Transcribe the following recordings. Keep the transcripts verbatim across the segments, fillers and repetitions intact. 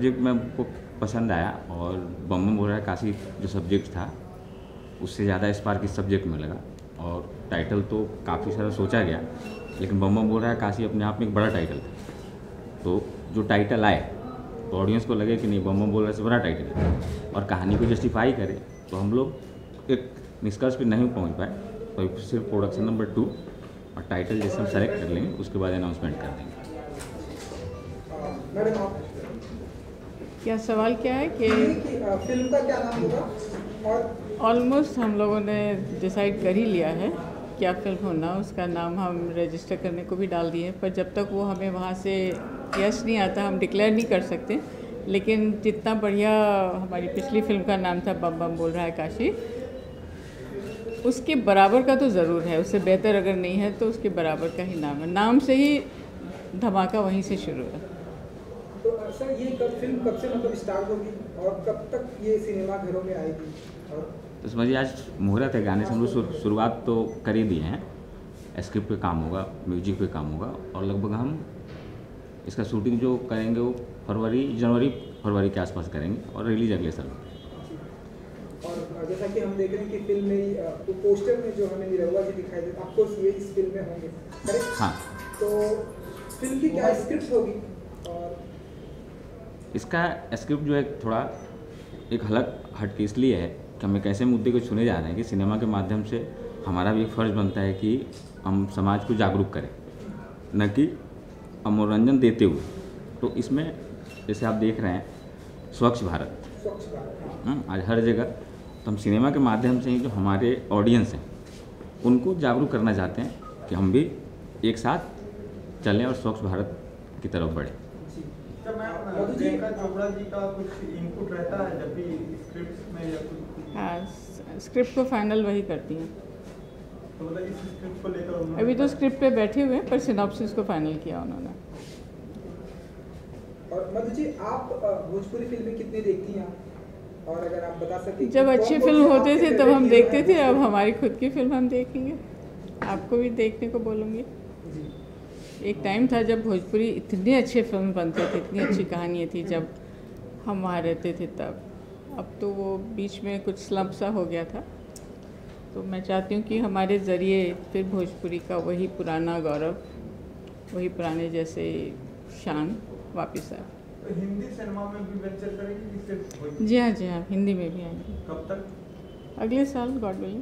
Subject मेरे को पसंद आया और बम बम बोल रहा है काशी जो सब्जेक्ट था उससे ज़्यादा स्पार्क इस सब्जेक्ट में लगा। और टाइटल तो काफ़ी सारा सोचा गया, लेकिन बम बम बोल रहा है काशी अपने आप में एक बड़ा टाइटल था। तो जो टाइटल आए तो ऑडियंस को लगे कि नहीं बम बम बोल रहा है से बड़ा टाइटल है और कहानी को जस्टिफाई करे, तो हम लोग एक निष्कर्ष पे नहीं पहुंच पाए। तो सिर्फ प्रोडक्शन नंबर टू और टाइटल जैसे हम सेलेक्ट कर लेंगे उसके बाद अनाउंसमेंट कर देंगे। मैडम आप क्या सवाल क्या है कि फिल्म का क्या नाम होगा? और ऑलमोस्ट हम लोगों ने डिसाइड कर ही लिया है क्या फिल्म होना, उसका नाम हम रजिस्टर करने को भी डाल दिए, पर जब तक वो हमें वहाँ से यस नहीं आता हम डिक्लेयर नहीं कर सकते। लेकिन जितना बढ़िया हमारी पिछली फिल्म का नाम था बम बम बोल रहा है काशी, उसके बराबर का तो ज़रूर है, उससे बेहतर अगर नहीं है तो उसके बराबर का ही नाम है। नाम से ही धमाका वहीं से शुरू है। तो सर ये कब फिल्म कब से मतलब स्टार्ट होगी और कब तक ये सिनेमा घरों में आएगी? और तो समझिए आज मुहूर्त है, गाने से हम लोग शुरुआत तो कर ही दिए हैं, स्क्रिप्ट पे काम होगा, म्यूजिक पे काम होगा और लगभग हम इसका शूटिंग जो करेंगे वो फरवरी जनवरी फरवरी के आसपास करेंगे और रिलीज अगले साल। और जैसा कि हम देख रहे हैं कि फिल्म में तो पोस्टर में जो हमें निरहुआ जी दिखाई देते आपको ये इस फिल्म में होंगे, करेक्ट? हाँ। तो फिल्म की क्या स्क्रिप्ट होगी? और इसका स्क्रिप्ट जो है थोड़ा एक हलक हटके इसलिए है कि हम एक ऐसे मुद्दे को छूने जा रहे हैं कि सिनेमा के माध्यम से हमारा भी एक फ़र्ज़ बनता है कि हम समाज को जागरूक करें, न कि मनोरंजन देते हुए। तो इसमें जैसे आप देख रहे हैं स्वच्छ भारत, स्वच्छ भारत आज हर जगह, तो हम सिनेमा के माध्यम से ही जो हमारे ऑडियंस हैं उनको जागरूक करना चाहते हैं कि हम भी एक साथ चलें और स्वच्छ भारत की तरफ बढ़ें। प्रियंका चोपड़ा जी का कुछ इनपुट रहता है जब भी स्क्रिप्ट में या कुछ? हाँ, स्क्रिप्ट को फाइनल वही करती हैं। तो मतलब इस स्क्रिप्ट को लेकर अभी तो स्क्रिप्ट पे बैठे हुए हैं, पर सिनॉप्सिस को फाइनल किया उन्होंने। और मधु जी आप भोजपुरी फिल्में कितनी देखती हैं? और अगर आप बता सकें जब अच्छी फिल्म होते थे तब हम देखते थे, अब हमारी खुद की फिल्म हम देखेंगे, आपको भी देखने को बोलूँगी। एक टाइम था जब भोजपुरी इतने अच्छे फिल्म बनते थे, इतनी अच्छी कहानियाँ थी जब हम वहाँ रहते थे तब। अब तो वो बीच में कुछ स्लम्प सा हो गया था। तो मैं चाहती हूँ कि हमारे ज़रिए फिर भोजपुरी का वही पुराना गौरव, वही पुराने जैसे शान वापस आए। तो हिंदी सिनेमा में भी वेंचर करेंगे सिर्फ? जी हाँ, जी हाँ, हिंदी में भी आएंगे। कब तक? अगले साल, गॉड विलिंग।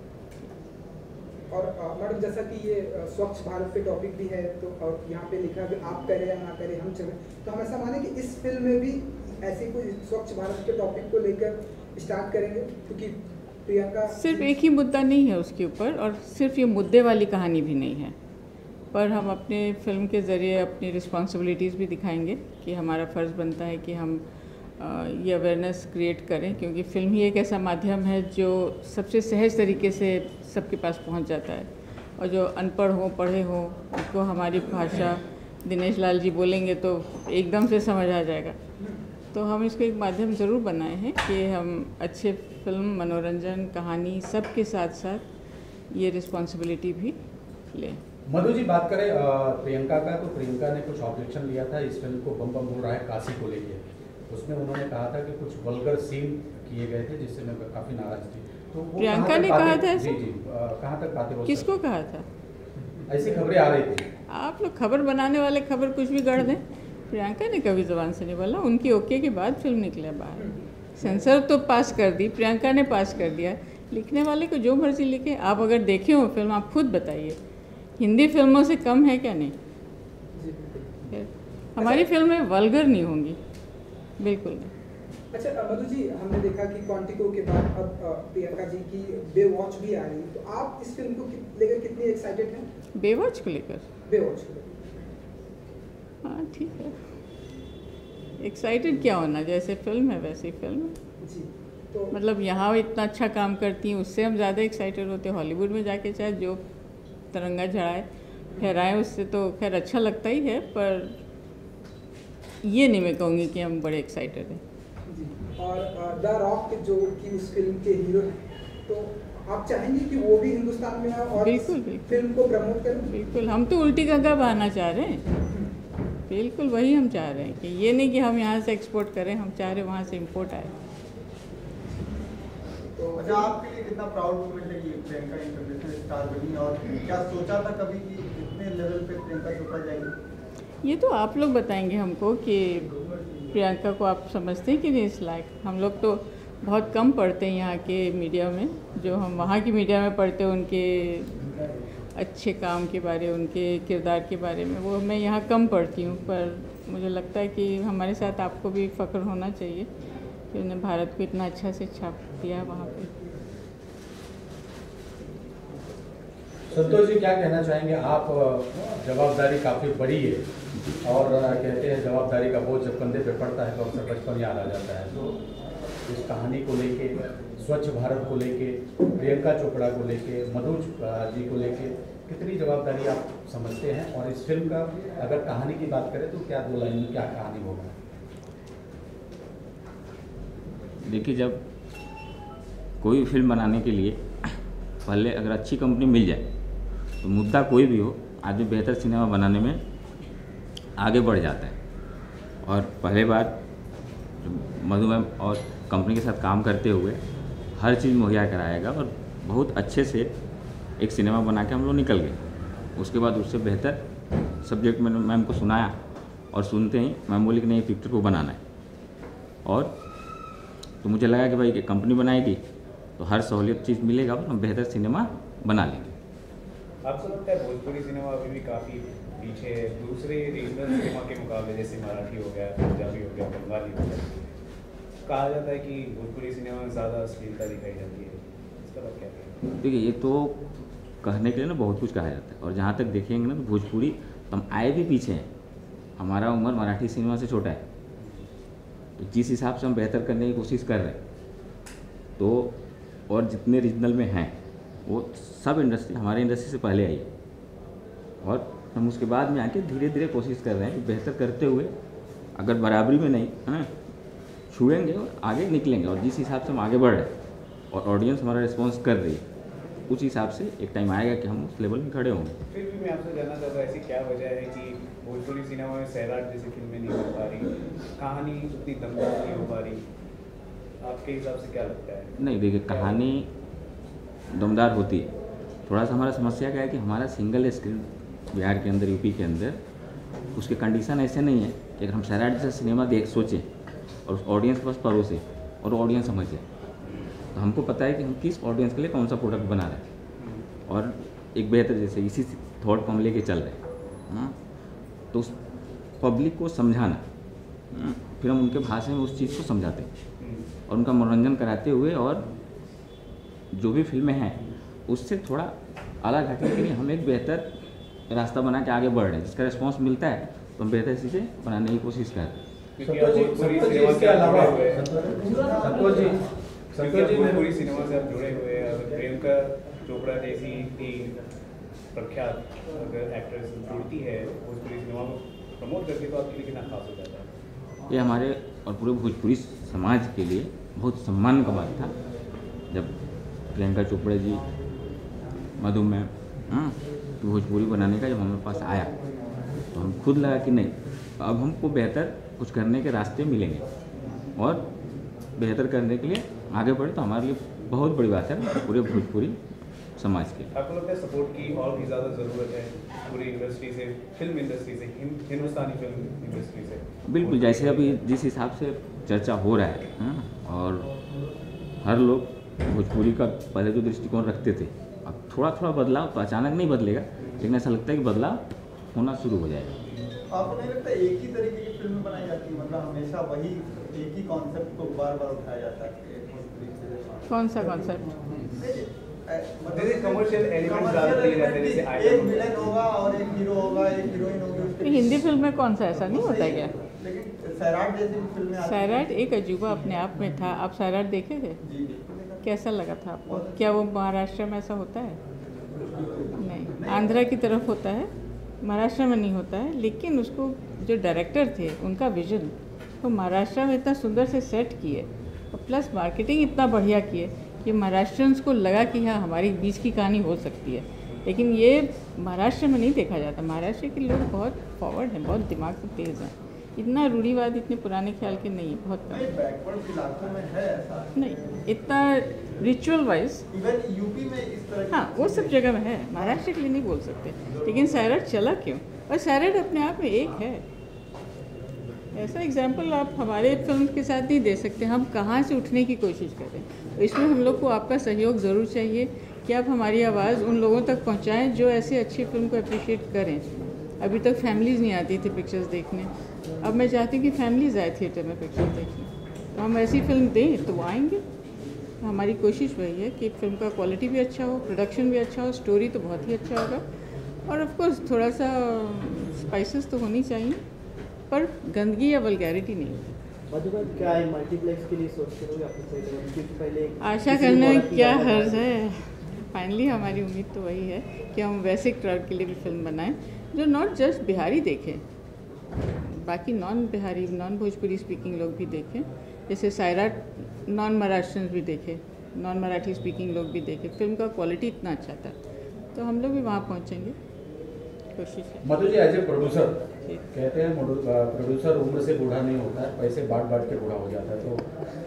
और मैडम जैसा कि ये स्वच्छ भारत पे टॉपिक भी है, तो और यहाँ पे लिखा कि आप करें या ना करें हम चलें, तो हम ऐसा माने कि इस फिल्म में भी ऐसे कोई स्वच्छ भारत के टॉपिक को लेकर स्टार्ट करेंगे? क्योंकि प्रियंका सिर्फ एक ही मुद्दा नहीं है उसके ऊपर, और सिर्फ ये मुद्दे वाली कहानी भी नहीं है, पर हम अपने फिल्म के ज़रिए अपनी रिस्पॉन्सिबिलिटीज़ भी दिखाएंगे कि हमारा फ़र्ज़ बनता है कि हम ये अवेयरनेस क्रिएट करें, क्योंकि फ़िल्म ही एक ऐसा माध्यम है जो सबसे सहज तरीके से सबके पास पहुंच जाता है, और जो अनपढ़ हों पढ़े हों उनको हमारी भाषा दिनेश लाल जी बोलेंगे तो एकदम से समझ आ जाएगा। तो हम इसको एक माध्यम ज़रूर बनाए हैं कि हम अच्छे फिल्म, मनोरंजन, कहानी सब के साथ साथ ये रिस्पॉन्सिबिलिटी भी लें। मधु जी बात करें प्रियंका का, तो प्रियंका ने कुछ ऑब्जेक्शन लिया था इस फिल्म को बम बम बोल रहा है काशी को लेके। उसमें उन्होंने कहा था कि कुछ वल्गर सीन किए गए थे जिससे मैं काफ़ी नाराज थी। तो प्रियंका ने कहा था? जी जी कहाँ तक बातें? किसको कहा था? ऐसी खबरें आ रही थी। आप लोग खबर बनाने वाले खबर कुछ भी गढ़ दें। प्रियंका ने कभी ज़बान से नहीं बोला, उनकी ओके के बाद फिल्म निकले बाहर। सेंसर तो पास कर दी, प्रियंका ने पास कर दिया, लिखने वाले को जो मर्जी लिखे। आप अगर देखे हो फिल्म आप खुद बताइए, हिंदी फिल्मों से कम है क्या? नहीं, हमारी फिल्में वल्गर नहीं होंगी, बिल्कुल नहीं। अच्छा मधु जी, हमने देखा कि क्वांटिको के बाद अब प्रियंका जी की बेवॉच भी आ रही, तो आप इस फिल्म को लेकर कितनी एक्साइटेड हैं? बेवॉच को लेकर? बेवॉच को लेकर हाँ ठीक है, एक्साइटेड क्या होना, जैसे फिल्म है वैसी फिल्म है जी। तो मतलब यहाँ इतना अच्छा काम करती हैं, उससे हम ज़्यादा एक्साइटेड होते हैं। हॉलीवुड में जाके चाहे जो तिरंगा झड़ाए फहराएं, उससे तो खैर अच्छा लगता ही है, पर ये नहीं मैं कहूँगी कि हम बड़े एक्साइटेड हैं। जी। और द रॉक जो कि उस फिल्म के हीरो हैं, तो आप चाहेंगे कि वो भी हिंदुस्तान में आए और बिल्कुल बिल्कुल फिल्म को प्रमोट करें? बिल्कुल, हम तो उल्टी गंगा बहाना चाह रहे हैं। बिल्कुल वही हम चाह रहे हैं कि ये नहीं कि हम यहाँ से एक्सपोर्ट करें, हम चाह रहे हैं वहाँ से इंपोर्ट आए। तो अच्छा, आपके लिए कितना प्राउड मोमेंट है कि प्रियंका इंटरनेशनल स्टार बनी, और क्या सोचा था कभी कि इतने लेवल पे प्रियंका चोपड़ा जाएंगी? ये तो आप लोग बताएंगे हमको कि प्रियंका को आप समझते हैं कि नहीं इस लायक। हम लोग तो बहुत कम पढ़ते हैं यहाँ के मीडिया में, जो हम वहाँ की मीडिया में पढ़ते हैं उनके अच्छे काम के बारे, उनके किरदार के बारे में, वो मैं यहाँ कम पढ़ती हूँ। पर मुझे लगता है कि हमारे साथ आपको भी फ़ख्र होना चाहिए कि उन्हें भारत को इतना अच्छा से छाप दिया है वहाँ पे। संतोष जी, क्या कहना चाहेंगे आप? जवाबदारी काफ़ी बड़ी है और कहते हैं जवाबदारी का बोझ जब कंधे पे पड़ता है तो अक्सर बचपन याद आ जाता है। तो इस कहानी को लेके, स्वच्छ भारत को लेके, प्रियंका चोपड़ा को लेके, मधु जी को लेके कितनी जवाबदारी आप समझते हैं? और इस फिल्म का अगर कहानी की बात करें तो क्या दो लाइन में क्या कहानी होगा? देखिए, जब कोई भी फिल्म बनाने के लिए पहले अगर अच्छी कंपनी मिल जाए तो मुद्दा कोई भी हो, आदमी बेहतर सिनेमा बनाने में आगे बढ़ जाता है। और पहले बार मधु मैम और कंपनी के साथ काम करते हुए हर चीज़ मुहैया कराएगा और बहुत अच्छे से एक सिनेमा बना के हम लोग निकल गए। उसके बाद उससे बेहतर सब्जेक्ट मैंने मैम को सुनाया और सुनते ही मैम बोली कि नहीं, पिक्चर को बनाना है। और तो मुझे लगा कि भाई कि कंपनी बनाएगी तो हर सहूलियत चीज़ मिलेगा और हम बेहतर सिनेमा बना लेंगे। आपको लगता है भोजपुरी सिनेमा अभी भी काफ़ी पीछे है दूसरे रीजनल सिनेमा के मुकाबले, जैसे मराठी हो गया, पंजाबी हो गया, बंगाली हो गया? कहा जाता है कि भोजपुरी सिनेमा में ज़्यादा अश्लीलता दिखाई जाती है, इसका बात क्या है? देखिए, ये तो कहने के लिए ना बहुत कुछ कहा जाता है, और जहाँ तक देखेंगे ना तो भोजपुरी तो हम आए भी पीछे हैं। हमारा उम्र मराठी सिनेमा से छोटा है, तो जिस हिसाब से हम बेहतर करने की कोशिश कर रहे हैं तो और जितने रीजनल में हैं वो सब इंडस्ट्री हमारे इंडस्ट्री से पहले आई है और हम उसके बाद में आके धीरे धीरे कोशिश कर रहे हैं कि बेहतर करते हुए अगर बराबरी में नहीं है ना छुएंगे और आगे निकलेंगे। और जिस हिसाब से हम आगे बढ़ रहे हैं और ऑडियंस हमारा रिस्पॉन्स कर रही है उस हिसाब से एक टाइम आएगा कि हम उस लेवल में खड़े होंगे। फिर भी मैं आपसे जानना चाहता हूँ, ऐसी क्या वजह है कि भोजपुरी सिनेमा में सैराट जैसी फिल्में नहीं हो पा रही, कहानी उतनी दमदार नहीं हो पा रही? आपके हिसाब से क्या लगता है? नहीं, देखिए, कहानी दमदार होती है। थोड़ा सा हमारा समस्या क्या है कि हमारा सिंगल स्क्रीन बिहार के अंदर, यूपी के अंदर उसके कंडीशन ऐसे नहीं है कि अगर हम सैराट जैसा सिनेमा देख सोचें और उस ऑडियंस के पास परोसे और ऑडियंस समझ जाए, तो हमको पता है कि हम किस ऑडियंस के लिए कौन सा प्रोडक्ट बना रहे हैं और एक बेहतर जैसे इसी थॉट को हम लेके चल रहे हैं। तो उस पब्लिक को समझाना, फिर हम उनके भाषा में उस चीज़ को समझाते हैं और उनका मनोरंजन कराते हुए और जो भी फिल्में हैं उससे थोड़ा अलग हटने के लिए हम एक बेहतर रास्ता बना के आगे बढ़ रहे हैं। जिसका रिस्पांस मिलता है तो हम बेहतर चीज़ें बनाने की कोशिश कर रहे हैं। भोजपुरी सिनेमा से आप जुड़े हुए हैं, अगर प्रियंका चोपड़ा जैसी की प्रख्यात अगर एक्ट्रेस जुड़ती है भोजपुरी सिनेमा को प्रमोट करके, तो आपके लिए कितना खास हो जाता है? ये हमारे और पूरे भोजपुरी समाज के लिए बहुत सम्मान का बात था जब प्रियंका चोपड़ा जी, मधु मैम भोजपुरी बनाने का जब हमारे पास आया तो हम खुद लगा कि नहीं, अब हमको बेहतर कुछ करने के रास्ते मिलेंगे और बेहतर करने के लिए आगे बढ़े तो हमारे लिए बहुत बड़ी बात है पूरे भोजपुरी समाज के। आपको लगता है सपोर्ट की और भी ज़्यादा ज़रूरत है पूरी इंडस्ट्री से, फिल्म इंडस्ट्री से, हिंदुस्तानी फिल्म इंडस्ट्री से? बिल्कुल, जैसे अभी जिस हिसाब से चर्चा हो रहा है हा? और हर लोग भोजपुरी का पहले जो दृष्टिकोण रखते थे, अब थोड़ा थोड़ा बदलाव तो अचानक नहीं बदलेगा, लेकिन ऐसा लगता है कि बदलाव होना शुरू हो जाएगा। आपको नहीं लगता एक ही तरीके की फिल्म बनाई जाती है, मतलब हमेशा वही एक ही कॉन्सेप्ट को बार बार उठाया जाता है? कौन सा कॉन्सेप्ट? कमर्शियल एलिमेंट्स डाल दिए जाते हैं, जैसे एक विलेन होगा और एक हीरो होगा, एक हीरोइन होगी। हिंदी फिल्म में कौन सा ऐसा नहीं होता है क्या? लेकिन सैराट जैसी फिल्में आती हैं। सैराट एक अजूबा अपने आप में था। आप सैराट देखे थे? जी, कैसा लगा था आपको? क्या वो महाराष्ट्र में ऐसा होता है? नहीं, आंध्रा की तरफ होता है, महाराष्ट्र में नहीं होता है। लेकिन उसको जो डायरेक्टर थे उनका विजन वो महाराष्ट्र में इतना सुंदर से सेट किए और प्लस मार्केटिंग इतना बढ़िया किए कि महाराष्ट्रियंस को लगा कि हाँ हमारी बीच की कहानी हो सकती है। लेकिन ये महाराष्ट्र में नहीं देखा जाता। महाराष्ट्र के लोग बहुत फॉरवर्ड हैं, बहुत दिमाग से तेज़ हैं, इतना रूढ़िवाद इतने पुराने ख्याल के नहीं है, बहुत कम। बैकवर्ड इलाकों में है ऐसा नहीं, इतना रिचुअल वाइज इवन यूपी में इस तरह की हाँ वो सब जगह में है, महाराष्ट्र के लिए नहीं बोल सकते। लेकिन सैराट चला क्यों? और सैराट अपने आप में एक है। ऐसा एग्जाम्पल आप हमारे फिल्म के साथ नहीं दे सकते। हम कहाँ से उठने की कोशिश करें, तो इसमें हम लोग को आपका सहयोग ज़रूर चाहिए कि आप हमारी आवाज़ उन लोगों तक पहुँचाएँ जो ऐसे अच्छी फिल्म को अप्रिशिएट करें। अभी तक फैमिलीज़ नहीं आती थी पिक्चर्स देखने, अब मैं चाहती हूँ कि फैमिलीज़ आए थिएटर में पिक्चर्स देखने, तो हम ऐसी फिल्म दें तो वो आएंगे। हमारी कोशिश वही है कि फिल्म का क्वालिटी भी अच्छा हो, प्रोडक्शन भी अच्छा हो, स्टोरी तो बहुत ही अच्छा होगा, और ऑफ कोर्स थोड़ा सा स्पाइसेस तो होनी चाहिए, पर गंदगी या वल्गैरिटी नहीं होगी। मधुकर, क्या है मल्टीप्लेक्स के लिए सोचते हो आपने सही तरह, क्योंकि पहले आशा करने में क्या हर्ज है। फाइनली हमारी उम्मीद तो वही है कि हम वैसे क्राउड के लिए भी फिल्म बनाएं जो नॉट जस्ट बिहारी देखें, बाकी non Bihari non Bhojpuri speaking लोग भी देखें। जैसे सैराट नॉन महाराष्ट्रन भी देखें, नॉन मराठी स्पीकिंग लोग भी देखें। फिल्म का क्वालिटी इतना अच्छा था, तो हम लोग भी वहाँ पहुँचेंगे, कोशिश है। Madhu ji, as a producer कहते हैं प्रोड्यूसर उम्र से बूढ़ा नहीं होता है, पैसे बांट बांट के बूढ़ा हो जाता है, तो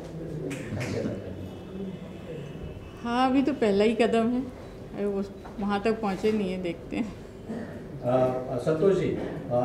हाँ अभी तो पहला ही कदम है, अभी वो वहाँ तक पहुँचे नहीं है, देखते हैं। आ, संतोष जी,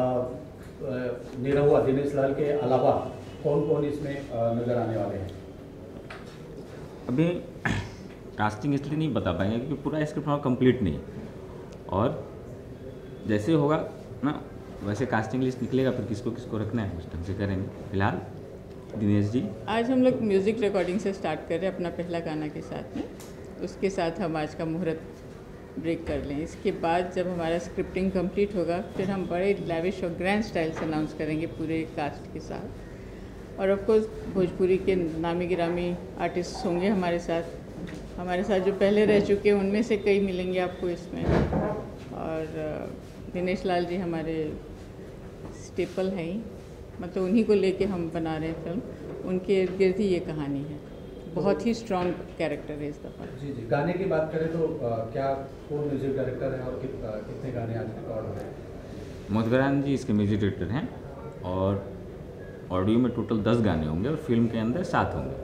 निरहुआ दिनेश लाल के अलावा कौन कौन इसमें नज़र आने वाले हैं? अभी कास्टिंग इसलिए नहीं बता पाएंगे क्योंकि पूरा स्क्रिप्ट हमारा कंप्लीट नहीं, और जैसे होगा ना वैसे कास्टिंग लिस्ट निकलेगा, फिर किसको किसको रखना है उस ढंग से करेंगे। फिलहाल दिनेश जी, आज हम लोग म्यूज़िक रिकॉर्डिंग से स्टार्ट कर रहे हैं अपना पहला गाना के साथ में, उसके साथ हम आज का मुहूर्त ब्रेक कर लें। इसके बाद जब हमारा स्क्रिप्टिंग कंप्लीट होगा, फिर हम बड़े लैविश और ग्रैंड स्टाइल से अनाउंस करेंगे पूरे कास्ट के साथ। और ऑफ कोर्स भोजपुरी के नामी गिरामी आर्टिस्ट होंगे हमारे साथ हमारे साथ जो पहले रह चुके हैं उनमें से कई मिलेंगे आपको इसमें। और दिनेश लाल जी हमारे स्टेपल हैं ही, मतलब उन्हीं को लेके हम बना रहे हैं फिल्म, उनके इर्द गिर्द ही ये कहानी है। बहुत ही स्ट्रॉन्ग कैरेक्टर है इस दफ़ा। जी जी, गाने की बात करें तो आ, क्या कौन म्यूजिक डायरेक्टर है और कित, आ, कितने गाने आज रिकॉर्ड हो रहे हैं? मुदगरान जी इसके म्यूजिक डायरेक्टर हैं, और ऑडियो में टोटल दस गाने होंगे और फिल्म के अंदर सात होंगे।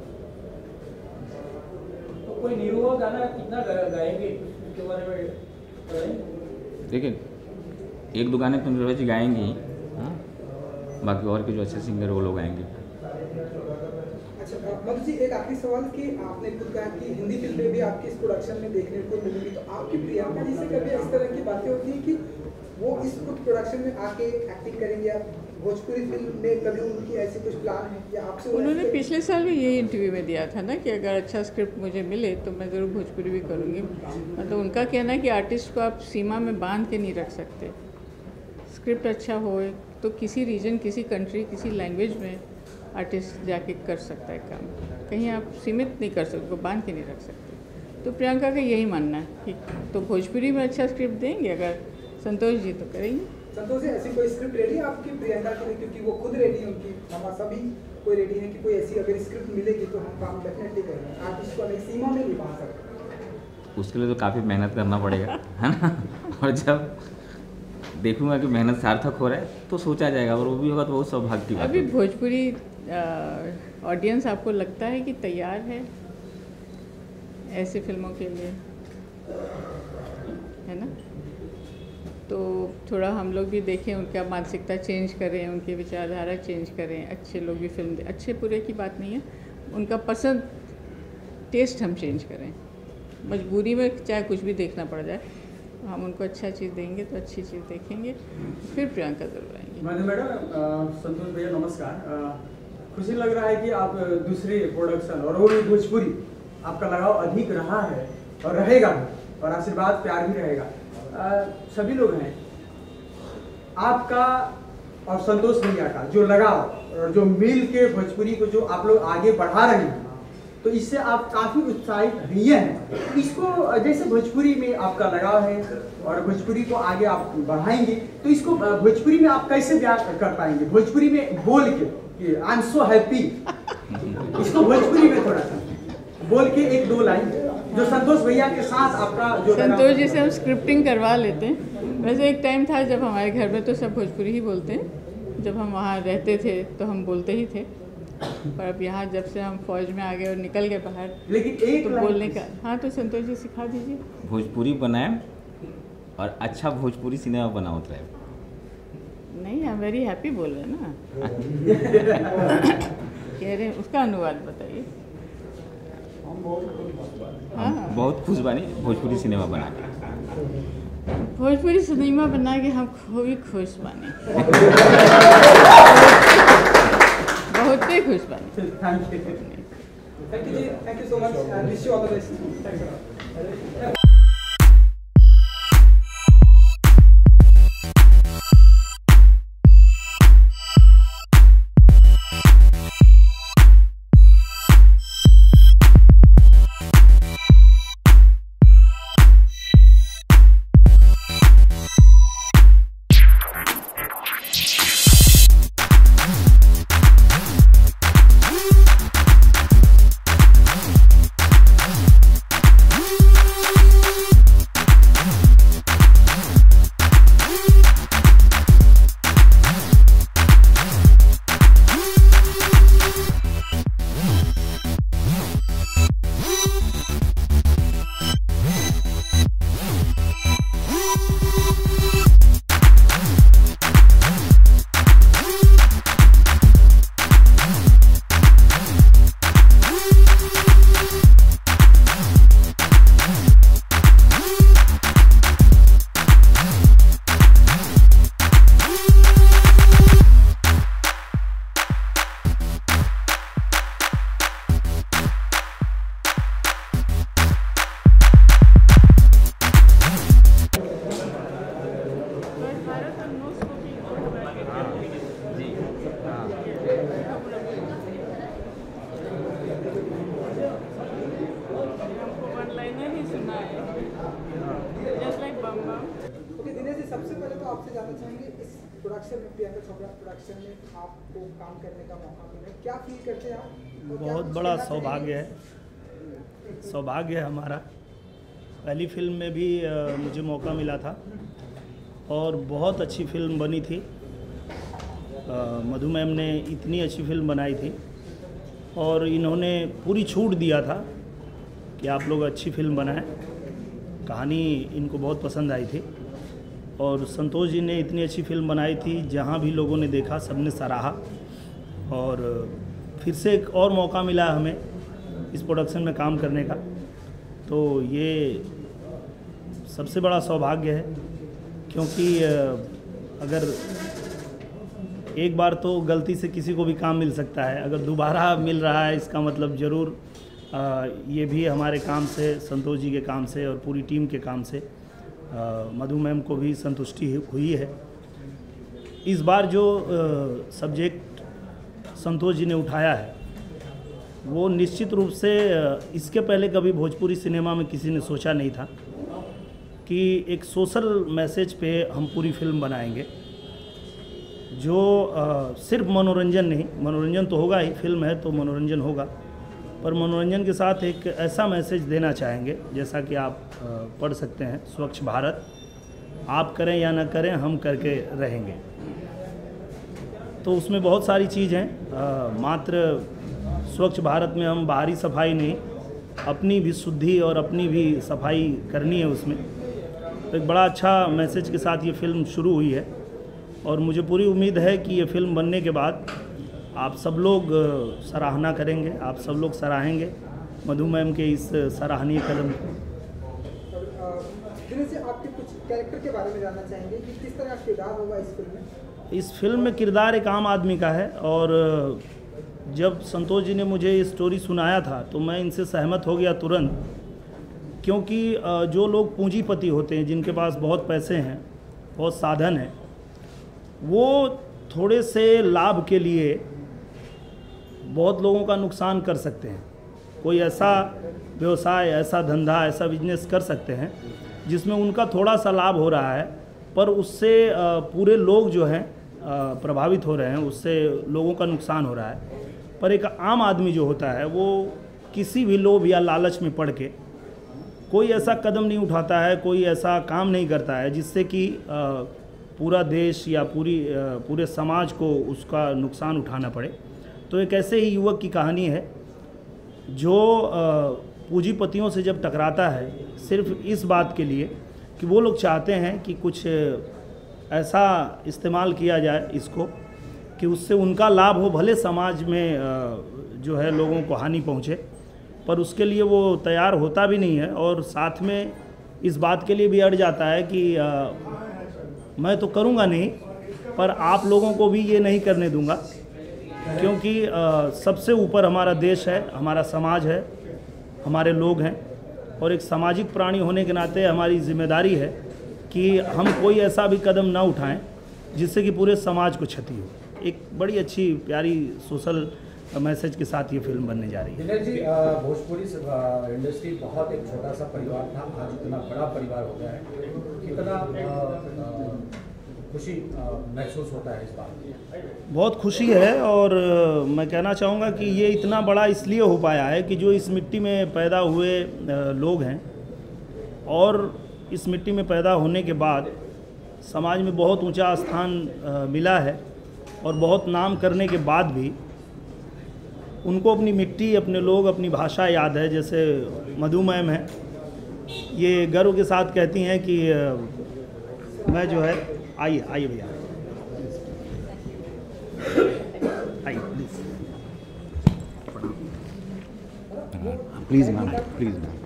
तो कोई निरहुआ गाना कितना गाएंगे इसके बारे में बताएं? देखिए, एक दो गाने तो निरहुआ जी गाएंगे ही, हाँ, बाकी और के जो अच्छे सिंगर वो लोग गाएंगे। अच्छा मधु जी, एक आखिरी सवाल कि आपने खुद कहा कि हिंदी फिल्में भी आपकी इस प्रोडक्शन में देखने को मिलेंगी, तो आपकी प्रियंका जी से कभी इस तरह की बातें होती हैं कि वो इस खुद प्रोडक्शन में आके एक्टिंग करेंगे, या भोजपुरी फिल्म में कभी उनकी ऐसी कुछ प्लान है या आपसे? उन्होंने पिछले साल भी यही इंटरव्यू में दिया था ना कि अगर अच्छा स्क्रिप्ट मुझे मिले तो मैं ज़रूर भोजपुरी भी करूँगी। मतलब उनका कहना है कि आर्टिस्ट को आप सीमा में बांध के नहीं रख सकते, स्क्रिप्ट अच्छा हो तो किसी रीजन, किसी कंट्री, किसी लैंग्वेज में आर्टिस्ट जाके कर सकता है काम, कहीं आप सीमित नहीं कर सकते, बांध के नहीं रख सकते। तो प्रियंका का यही मानना है कि तो भोजपुरी में अच्छा स्क्रिप्ट देंगे, अगर संतोष जी तो करेंगे। संतोष जी, ऐसी कोई स्क्रिप्ट रेडी है आपकी प्रियंका के लिए? क्योंकि वो खुद रेडी है, उनकी हम सभी कोई रेडी है कि कोई ऐसी अगर स्क्रिप्ट मिलेगी तो हम काम डेफिनेटली करेंगे, आर्टिस्ट को हमें सीमा में नहीं बांध सकते। उसके लिए तो काफ़ी मेहनत करना पड़ेगा, है ना, और जब देखूंगा कि मेहनत सार्थक हो रहा है तो सोचा जाएगा, और वो भी होगा तो बहुत सौभाग्य की बात अभी होगी। भोजपुरी ऑडियंस आपको लगता है कि तैयार है ऐसे फिल्मों के लिए, है ना? तो थोड़ा हम लोग भी देखें, उनका मानसिकता चेंज करें, उनकी विचारधारा चेंज करें, अच्छे लोग भी फिल्म दे, अच्छे बुरे की बात नहीं है, उनका पसंद टेस्ट हम चेंज करें। मजबूरी में चाहे कुछ भी देखना पड़ जाए, हम उनको अच्छा चीज़ देंगे तो अच्छी चीज़ देखेंगे, फिर प्रियंका जरूर आएंगे। मैडम मैडम संतोष भैया नमस्कार। आ, खुशी लग रहा है कि आप दूसरे प्रोडक्शन और वो भी भोजपुरी आपका लगाव अधिक रहा है और रहेगा भी, और आशीर्वाद प्यार भी रहेगा। आ, सभी लोग हैं आपका और संतोष भैया का जो लगाव और जो मिल के भोजपुरी को जो आप लोग आगे बढ़ा रहे हैं, तो इससे आप काफ़ी उत्साहित रहिए हैं। इसको जैसे भोजपुरी में आपका लगाव है और भोजपुरी को आगे आप बढ़ाएंगे, तो इसको भोजपुरी में आप कैसे बयान कर पाएंगे? भोजपुरी में बोल के कि आई एम सो हैप्पी, इसको भोजपुरी में थोड़ा सा बोल के एक दो लाइन जो संतोष भैया के साथ आपका जो संतोष जी से हम स्क्रिप्टिंग करवा लेते हैं। वैसे एक टाइम था जब हमारे घर में तो सब भोजपुरी ही बोलते हैं, जब हम वहाँ रहते थे तो हम बोलते ही थे, पर अब यहाँ जब से हम फौज में आ गए और निकल गए बाहर, लेकिन एक तो बोलने का। हाँ, तो संतोष जी सिखा दीजिए। भोजपुरी बनाए और अच्छा भोजपुरी सिनेमा बनाओ तो नहीं, आई एम वेरी हैप्पी बोल रहे हैं ना। कह रहे हैं उसका अनुवाद बताइए। हम बहुत खुश बने भोजपुरी सिनेमा बना के। भोजपुरी सिनेमा बना के हम खूब ही खुश बने, बहुत ही खुश बने। थैंक यू थैंक यू जी, thank you so much, wish you all the best. Thank you. सबसे पहले तो आपसे जानना चाहेंगे, इस प्रोडक्शन में, प्रियंका चोपड़ा प्रोडक्शन में आपको काम करने का मौका मिला, क्या फील करते हैं आप? बहुत बड़ा सौभाग्य है, सौभाग्य है हमारा। पहली फिल्म में भी आ, मुझे मौका मिला था और बहुत अच्छी फिल्म बनी थी। मधु मैम ने इतनी अच्छी फिल्म बनाई थी और इन्होंने पूरी छूट दिया था कि आप लोग अच्छी फिल्म बनाएं। कहानी इनको बहुत पसंद आई थी और संतोष जी ने इतनी अच्छी फिल्म बनाई थी, जहां भी लोगों ने देखा सबने सराहा। और फिर से एक और मौका मिला हमें इस प्रोडक्शन में काम करने का, तो ये सबसे बड़ा सौभाग्य है। क्योंकि अगर एक बार तो गलती से किसी को भी काम मिल सकता है, अगर दोबारा मिल रहा है इसका मतलब ज़रूर ये भी हमारे काम से, संतोष जी के काम से और पूरी टीम के काम से मधु मैम को भी संतुष्टि हुई है। इस बार जो सब्जेक्ट संतोष जी ने उठाया है वो निश्चित रूप से इसके पहले कभी भोजपुरी सिनेमा में किसी ने सोचा नहीं था कि एक सोशल मैसेज पे हम पूरी फिल्म बनाएंगे, जो आ, सिर्फ मनोरंजन नहीं, मनोरंजन तो होगा ही, फिल्म है तो मनोरंजन होगा, पर मनोरंजन के साथ एक ऐसा मैसेज देना चाहेंगे जैसा कि आप आ, पढ़ सकते हैं, स्वच्छ भारत, आप करें या ना करें हम करके रहेंगे। तो उसमें बहुत सारी चीज़ हैं, मात्र स्वच्छ भारत में हम बाहरी सफाई नहीं, अपनी भी शुद्धि और अपनी भी सफाई करनी है उसमें। तो एक बड़ा अच्छा मैसेज के साथ ये फिल्म शुरू हुई है और मुझे पूरी उम्मीद है कि ये फिल्म बनने के बाद आप सब लोग सराहना करेंगे, आप सब लोग सराहेंगे मधु मैम के इस सराहनीय कदम को। दिनेश जी, आपके कुछ कैरेक्टर के बारे में जानना चाहेंगे कि किस तरह का किरदार होगा इस फिल्म में? इस फिल्म में किरदार एक आम आदमी का है और जब संतोष जी ने मुझे ये स्टोरी सुनाया था तो मैं इनसे सहमत हो गया तुरंत, क्योंकि जो लोग पूंजीपति होते हैं, जिनके पास बहुत पैसे हैं, बहुत साधन हैं, वो थोड़े से लाभ के लिए बहुत लोगों का नुकसान कर सकते हैं। कोई ऐसा व्यवसाय, ऐसा धंधा, ऐसा बिजनेस कर सकते हैं जिसमें उनका थोड़ा सा लाभ हो रहा है, पर उससे पूरे लोग जो हैं प्रभावित हो रहे हैं, उससे लोगों का नुकसान हो रहा है। पर एक आम आदमी जो होता है वो किसी भी लोभ या लालच में पड़ के कोई ऐसा कदम नहीं उठाता है, कोई ऐसा काम नहीं करता है जिससे कि पूरा देश या पूरी पूरे समाज को उसका नुकसान उठाना पड़े। तो एक ऐसे ही युवक की कहानी है जो पूंजीपतियों से जब टकराता है सिर्फ इस बात के लिए कि वो लोग चाहते हैं कि कुछ ऐसा इस्तेमाल किया जाए इसको कि उससे उनका लाभ हो, भले समाज में जो है लोगों को हानि पहुँचे, पर उसके लिए वो तैयार होता भी नहीं है और साथ में इस बात के लिए भी अड़ जाता है कि आ, मैं तो करूँगा नहीं पर आप लोगों को भी ये नहीं करने दूँगा, क्योंकि आ, सबसे ऊपर हमारा देश है, हमारा समाज है, हमारे लोग हैं और एक सामाजिक प्राणी होने के नाते हमारी जिम्मेदारी है कि हम कोई ऐसा भी कदम ना उठाएं जिससे कि पूरे समाज को क्षति हो। एक बड़ी अच्छी प्यारी सोशल मैसेज के साथ ये फिल्म बनने जा रही है। दिनेश जी, भोजपुरी इंडस्ट्री बहुत एक छोटा सा परिवार था, आज इतना बड़ा परिवार हो गया है, कितना खुशी महसूस होता है इस बात में? बहुत खुशी है और मैं कहना चाहूँगा कि ये इतना बड़ा इसलिए हो पाया है कि जो इस मिट्टी में पैदा हुए लोग हैं और इस मिट्टी में पैदा होने के बाद समाज में बहुत ऊंचा स्थान मिला है और बहुत नाम करने के बाद भी उनको अपनी मिट्टी, अपने लोग, अपनी भाषा याद है। जैसे मधु मैम है, ये गर्व के साथ कहती हैं कि मैं जो है, आइए आइए भैया, आइए please please ma'am, please ma'am.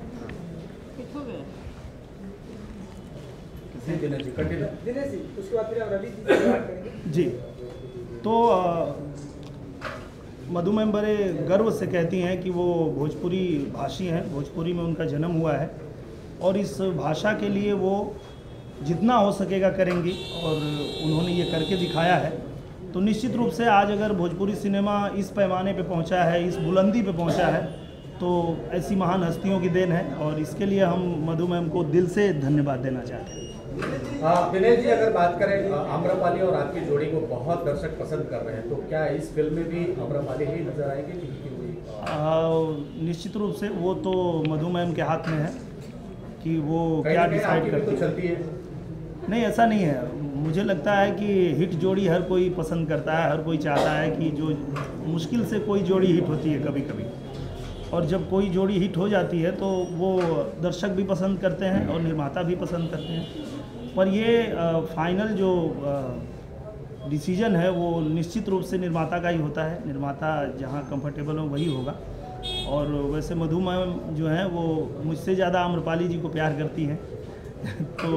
Dinesh ji continue. Dinesh ji, उसके बाद फिर रवि जी से बात करेंगे। जी, तो आ, मधु मैम बड़े गर्व से कहती हैं कि वो भोजपुरी भाषी हैं, भोजपुरी में उनका जन्म हुआ है और इस भाषा के लिए वो जितना हो सकेगा करेंगी और उन्होंने ये करके दिखाया है। तो निश्चित रूप से आज अगर भोजपुरी सिनेमा इस पैमाने पे पहुंचा है, इस बुलंदी पे पहुंचा है, तो ऐसी महान हस्तियों की देन है और इसके लिए हम मधु मैम को दिल से धन्यवाद देना चाहते हैं। दिनेश जी, अगर बात करें आम्रपाली और आपकी जोड़ी को बहुत दर्शक पसंद कर रहे हैं, तो क्या इस फिल्म में भी आम्रपाली ही नजर आएगी कि निश्चित रूप से वो तो मधु मैम के हाथ में है कि वो क्या डिसाइड करती तो चलती है। नहीं, ऐसा नहीं है। मुझे लगता है कि हिट जोड़ी हर कोई पसंद करता है, हर कोई चाहता है कि जो मुश्किल से कोई जोड़ी हिट होती है कभी कभी, और जब कोई जोड़ी हिट हो जाती है तो वो दर्शक भी पसंद करते हैं और निर्माता भी पसंद करते हैं। पर ये फाइनल जो डिसीजन है वो निश्चित रूप से निर्माता का ही होता है। निर्माता जहाँ कंफर्टेबल हो वही होगा। और वैसे मधु मैम जो हैं वो मुझसे ज़्यादा आम्रपाली जी को प्यार करती हैं तो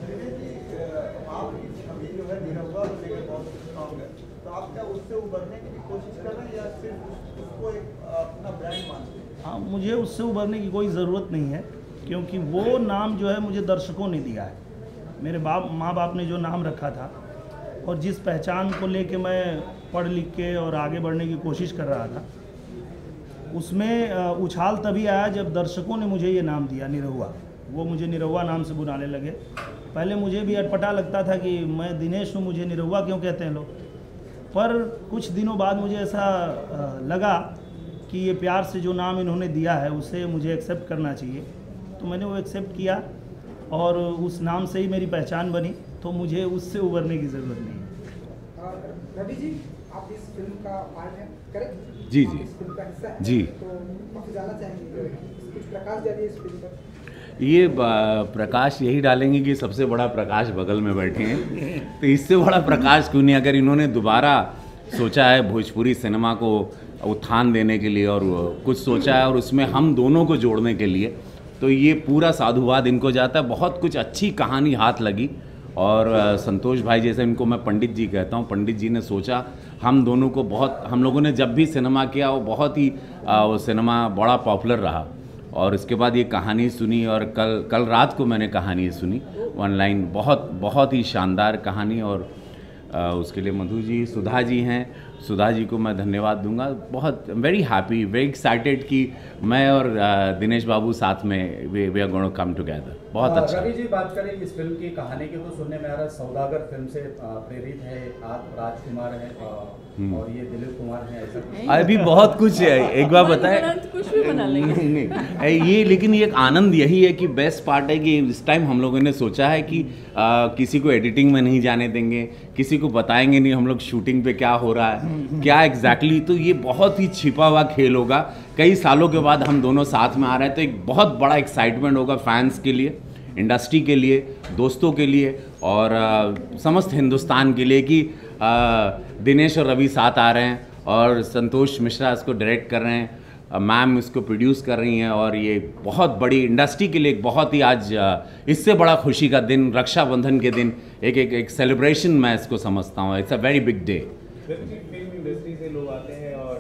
हाँ, मुझे उससे उभरने की कोई ज़रूरत नहीं है, क्योंकि वो नाम जो है मुझे दर्शकों ने दिया है। मेरे बाप माँ बाप ने जो नाम रखा था और जिस पहचान को लेके मैं पढ़ लिख के और आगे बढ़ने की कोशिश कर रहा था, उसमें उछाल तभी आया जब दर्शकों ने मुझे ये नाम दिया, निरहुआ। वो मुझे निरहुआ नाम से बुलाने लगे। पहले मुझे भी अटपटा लगता था कि मैं दिनेश हूँ, मुझे निरहुआ क्यों कहते हैं लोग। पर कुछ दिनों बाद मुझे ऐसा लगा कि ये प्यार से जो नाम इन्होंने दिया है उसे मुझे एक्सेप्ट करना चाहिए। तो मैंने वो एक्सेप्ट किया और उस नाम से ही मेरी पहचान बनी, तो मुझे उससे उभरने की ज़रूरत नहीं है। रवि जी, आप इस फिल्म का पार्ट हैं, करेक्ट? जी जी, इस फिल्म का हिस्सा है। जी। तो आप जानना चाहेंगे कुछ प्रकाश डालिए इस फिल्म पर? ये प्रकाश यही डालेंगे कि सबसे बड़ा प्रकाश बगल में बैठे हैं, तो इससे बड़ा प्रकाश क्यों नहीं। अगर इन्होंने दोबारा सोचा है भोजपुरी सिनेमा को उत्थान देने के लिए और कुछ सोचा है और उसमें हम दोनों को जोड़ने के लिए, तो ये पूरा साधुवाद इनको जाता है। बहुत कुछ अच्छी कहानी हाथ लगी और संतोष भाई जैसे इनको मैं पंडित जी कहता हूँ, पंडित जी ने सोचा हम दोनों को बहुत, हम लोगों ने जब भी सिनेमा किया वो बहुत ही वो सिनेमा बड़ा पॉपुलर रहा। और उसके बाद ये कहानी सुनी और कल कल रात को मैंने कहानी सुनी ऑनलाइन, बहुत बहुत ही शानदार कहानी। और आ, उसके लिए मधु जी, सुधा जी हैं, सुधा जी को मैं धन्यवाद दूंगा। बहुत वेरी हैप्पी, वेरी एक्साइटेड कि मैं और uh, दिनेश बाबू साथ में वे we are going to come together. बहुत अच्छा। रवि जी, बात करें इस फिल्म की कहानी की तो सुनने में आ रहा है सौदागर फिल्म से प्रेरित है, आप राजकुमार है और ये दिलीप कुमार है, ऐसा अभी बहुत कुछ है। एक बार बताएं, कुछ भी बना लेंगे ये लेकिन ये एक आनंद यही है कि बेस्ट पार्ट है कि इस टाइम हम लोगों ने सोचा है कि आ, किसी को एडिटिंग में नहीं जाने देंगे, किसी को बताएंगे नहीं हम लोग शूटिंग पे क्या हो रहा है, क्या एग्जैक्टली exactly, तो ये बहुत ही छिपा हुआ खेल होगा। कई सालों के बाद हम दोनों साथ में आ रहे हैं, तो एक बहुत बड़ा एक्साइटमेंट होगा फैंस के लिए, इंडस्ट्री के लिए, दोस्तों के लिए और आ, समस्त हिंदुस्तान के लिए कि आ, दिनेश और रवि साथ आ रहे हैं और संतोष मिश्रा इसको डायरेक्ट कर रहे हैं, मैम इसको प्रोड्यूस कर रही हैं और ये बहुत बड़ी इंडस्ट्री के लिए एक बहुत ही आज इससे बड़ा खुशी का दिन, रक्षाबंधन के दिन एक एक एक सेलिब्रेशन मैं इसको समझता हूँ। It's a very big day. Film industry से लोग आते हैं और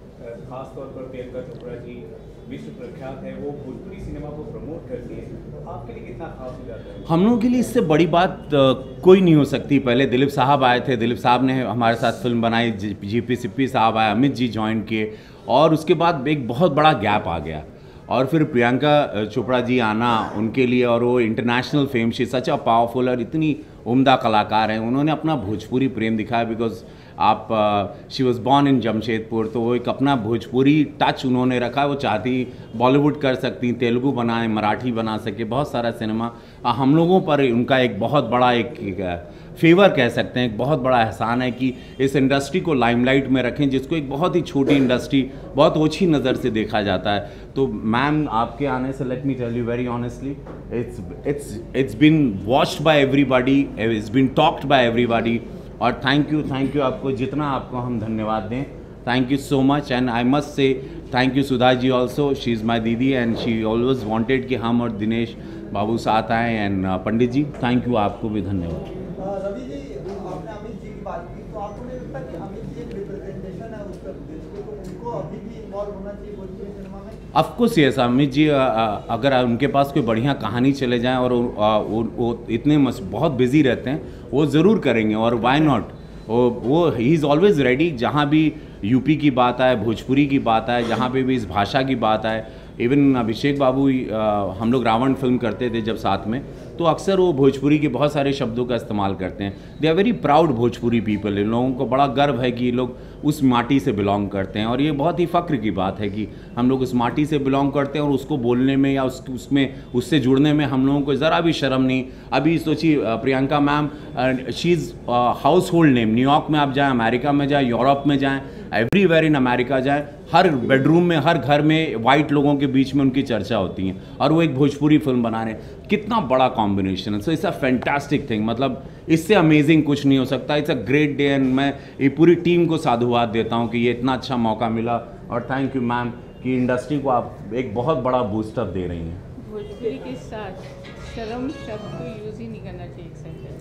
खास तौर पर प्रियंका चोपड़ा जी विश्व प्रख्यात है, वो भोजपुरी सिनेमा को प्रमोट करती है, आपके लिए कितना खास हो जाता है? हम लोगों के लिए इससे बड़ी बात कोई नहीं हो सकती। पहले दिलीप साहब आए थे, दिलीप साहब ने हमारे साथ फिल्म बनाई, जी पी सिप्पी साहब आए, अमित जी ज्वाइन किए और उसके बाद एक बहुत बड़ा गैप आ गया और फिर प्रियंका चोपड़ा जी आना उनके लिए, और वो international fame, she such a powerful और इतनी उम्दा कलाकार हैं, उन्होंने अपना भोजपुरी प्रेम दिखाया। बिकॉज आप she was born in Jamshedpur, तो वो एक अपना भोजपुरी टच उन्होंने रखा। वो चाहती बॉलीवुड कर सकती, तेलुगु बनाए, मराठी बना सके, बहुत सारा सिनेमा। हम लोगों पर उनका एक बहुत बड़ा एक, एक फेवर कह सकते हैं, एक बहुत बड़ा एहसान है कि इस इंडस्ट्री को लाइमलाइट में रखें, जिसको एक बहुत ही छोटी इंडस्ट्री बहुत ओछी नज़र से देखा जाता है। तो मैम आपके आने से let me tell you very honestly, it's it's it's been watched by everybody, it's been talked by everybody और थैंक यू थैंक यू आपको, जितना आपको हम धन्यवाद दें, thank you so much. And I must say thank you Sudha ji also, she is my दीदी and she always wanted कि हम और दिनेश बाबू साथ आएँ। And Pandit ji thank you, आपको भी धन्यवाद। रवि जी, आपने अमित जी की बात की, तो आपको नहीं लगता कि अमित जी एक रिप्रेजेंटेशन है उत्तर प्रदेश के, तो उनको अभी भी इन्वॉल्व होना चाहिए भोजपुरी सिनेमा में? ऑफकोर्स यस, अमित जी अगर उनके पास कोई बढ़िया कहानी चले जाएं और वो, वो इतने बहुत बिजी रहते हैं, वो ज़रूर करेंगे और वाई नॉट, वो वो ही इज़ ऑलवेज रेडी। जहाँ भी यूपी की बात आए, भोजपुरी की बात आए, जहाँ पे भी इस भाषा की बात आए, इवन अभिषेक बाबू हम लोग रावण फिल्म करते थे जब साथ में, तो अक्सर वो भोजपुरी के बहुत सारे शब्दों का इस्तेमाल करते हैं। They are very proud Bhojpuri people, इन लोगों को बड़ा गर्व है कि ये लोग उस माटी से बिलोंग करते हैं और ये बहुत ही फ़ख्र की बात है कि हम लोग उस माटी से बिलोंग करते हैं और उसको बोलने में या उस उसमें उससे जुड़ने में हम लोगों को ज़रा भी शर्म नहीं। अभी सोचिए Priyanka ma'am, she is household name, New York में आप जाएँ, अमेरिका में जाएँ, यूरोप में जाएँ, एवरीवेयर इन अमेरिका जाए, हर बेडरूम में, हर घर में वाइट लोगों के बीच में उनकी चर्चा होती है और वो एक भोजपुरी फिल्म बना रहे हैं। कितना बड़ा कॉम्बिनेशन है। So it's a fantastic thing, मतलब इससे अमेजिंग कुछ नहीं हो सकता। It's a great day and मैं ये पूरी टीम को साधुवाद देता हूँ कि ये इतना अच्छा मौका मिला और थैंक यू मैम कि इंडस्ट्री को आप एक बहुत बड़ा बूस्टअप दे रही हैं। भोजपुरी के साथ शर्म शब्द को यूज़ ही नहीं करना चाहिए, एक सेंटेंस,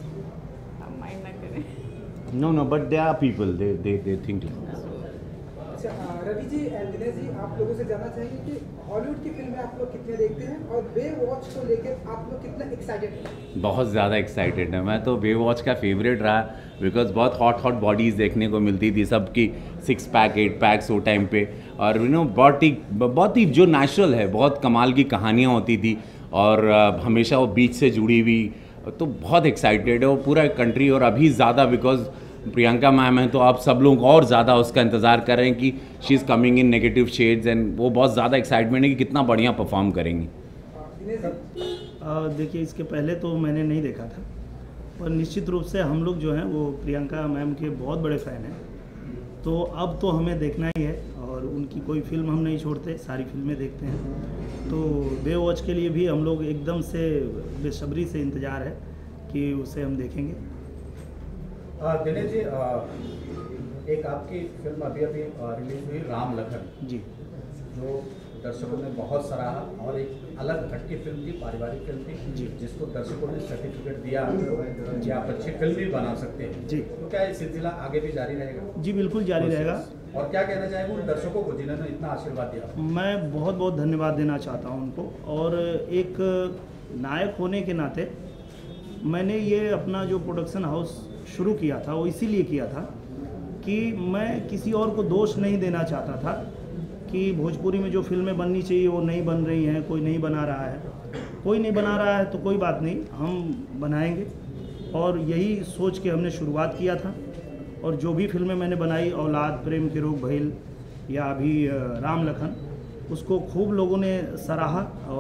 आप माइंड ना करें। No no but they are people, they they they think like. अच्छा रवि जी एंड दिनेश जी, आप लोगों से जानना चाहेंगे कि हॉलीवुड की फिल्में आप लोग कितने देखते हैं और बे वॉच को लेकर आप लोग कितना एक्साइटेड हैं? बहुत ज़्यादा एक्साइटेड है मैं तो। बे वॉच का फेवरेट रहा बिकॉज बहुत हॉट हॉट बॉडीज़ देखने को मिलती थी, सबकी सिक्स पैक एट पैक्स वो टाइम पे, और यू नो बहुत ही बहुत ही जो नेचुरल है, बहुत कमाल की कहानियाँ होती थी और uh, हमेशा वो बीच से जुड़ी हुई, तो बहुत एक्साइटेड है वो पूरा कंट्री। और अभी ज़्यादा बिकॉज प्रियंका मैम है तो आप सब लोग और ज़्यादा उसका इंतज़ार कर रहे हैं कि she is coming in negative shades and वो बहुत ज़्यादा एक्साइटमेंट है कि कितना बढ़िया परफॉर्म करेंगी। देखिए इसके पहले तो मैंने नहीं देखा था, और निश्चित रूप से हम लोग जो हैं वो प्रियंका मैम के बहुत बड़े फ़ैन हैं, तो अब तो हमें देखना ही है और उनकी कोई फिल्म हम नहीं छोड़ते, सारी फिल्में देखते हैं। तो बे वॉच के लिए भी हम लोग एकदम से बेसब्री से इंतज़ार है कि उसे हम देखेंगे। दिनेश जी, एक आपकी फिल्म अभी अभी रिलीज हुई राम लखन जी, जो दर्शकों ने बहुत सराहा और एक अलग हटकी फिल्म थी, पारिवारिक फिल्म थी जी, जिसको दर्शकों ने सर्टिफिकेट दिया कि आप अच्छी फिल्म भी बना सकते हैं जी। तो क्या ये सिलसिला आगे भी जारी रहेगा? जी बिल्कुल जारी रहेगा। और क्या कहना चाहेंगे उन दर्शकों को जिन्होंने इतना आशीर्वाद दिया? मैं बहुत बहुत धन्यवाद देना चाहता हूँ उनको, और एक नायक होने के नाते मैंने ये अपना जो प्रोडक्शन हाउस शुरू किया था वो इसीलिए किया था कि मैं किसी और को दोष नहीं देना चाहता था कि भोजपुरी में जो फिल्में बननी चाहिए वो नहीं बन रही हैं, कोई नहीं बना रहा है। कोई नहीं बना रहा है तो कोई बात नहीं, हम बनाएंगे, और यही सोच के हमने शुरुआत किया था। और जो भी फिल्में मैंने बनाई, औलाद, प्रेम के रोग भइल या अभी राम लखन, उसको खूब लोगों ने सराहा।